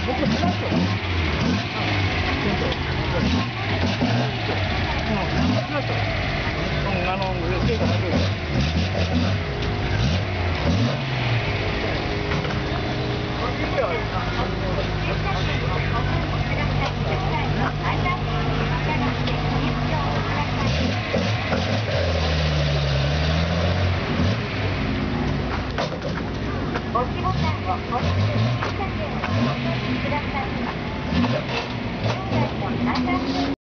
押しボタンを押して駐車券をお取りください。